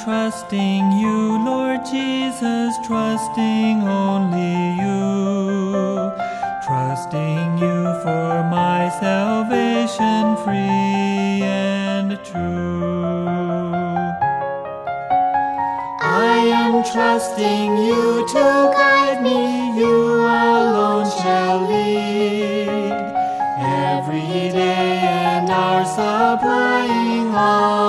trusting you, Lord Jesus, trusting only you, trusting you for my salvation free and true. I am trusting you to guide me, you alone shall lead, every day and hour supplying all